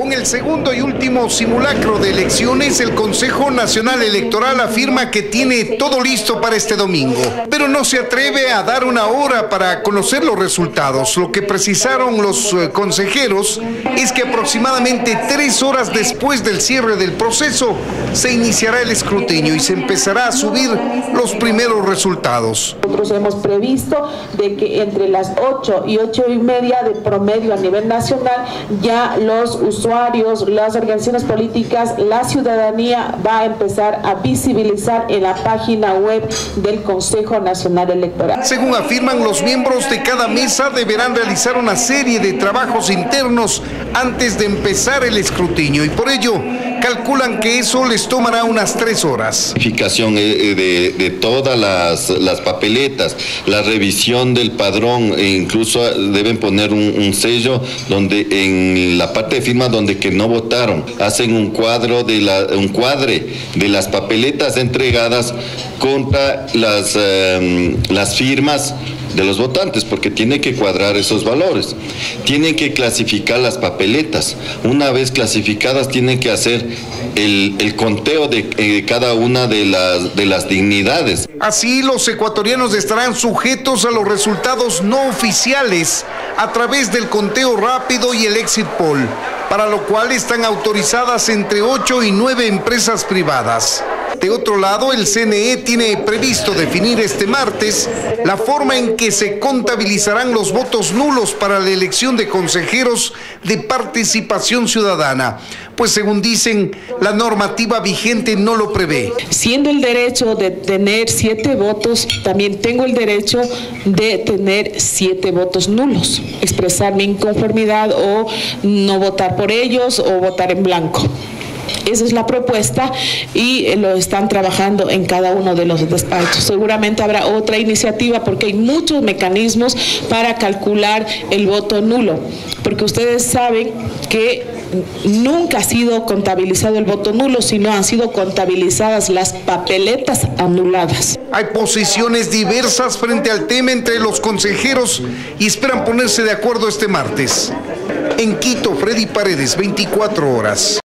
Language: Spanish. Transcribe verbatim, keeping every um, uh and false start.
Con el segundo y último simulacro de elecciones, el Consejo Nacional Electoral afirma que tiene todo listo para este domingo, pero no se atreve a dar una hora para conocer los resultados. Lo que precisaron los eh, consejeros es que aproximadamente tres horas después del cierre del proceso se iniciará el escrutinio y se empezará a subir los primeros resultados. Nosotros hemos previsto de que entre las ocho y ocho y media de promedio a nivel nacional ya los usuarios, las organizaciones políticas, la ciudadanía va a empezar a visibilizar en la página web del Consejo Nacional Electoral. Según afirman, los miembros de cada mesa deberán realizar una serie de trabajos internos antes de empezar el escrutinio y por ello calculan que eso les tomará unas tres horas. Verificación de, de todas las, las papeletas, la revisión del padrón, e incluso deben poner un, un sello donde en la parte de firma donde que no votaron, hacen un cuadro de la, un cuadre de las papeletas entregadas contra las, eh, las firmas de los votantes, porque tiene que cuadrar esos valores. Tienen que clasificar las papeletas. Una vez clasificadas, tienen que hacer el, el conteo de eh, cada una de las, de las dignidades. Así, los ecuatorianos estarán sujetos a los resultados no oficiales a través del conteo rápido y el exit poll, para lo cual están autorizadas entre ocho y nueve empresas privadas. De otro lado, el C N E tiene previsto definir este martes la forma en que se contabilizarán los votos nulos para la elección de consejeros de participación ciudadana, pues según dicen, la normativa vigente no lo prevé. Siendo el derecho de tener siete votos, también tengo el derecho de tener siete votos nulos, expresar mi inconformidad o no votar por ellos o votar en blanco. Esa es la propuesta y lo están trabajando en cada uno de los despachos. Seguramente habrá otra iniciativa porque hay muchos mecanismos para calcular el voto nulo, porque ustedes saben que nunca ha sido contabilizado el voto nulo, sino han sido contabilizadas las papeletas anuladas. Hay posiciones diversas frente al tema entre los consejeros y esperan ponerse de acuerdo este martes. En Quito, Freddy Paredes, veinticuatro horas.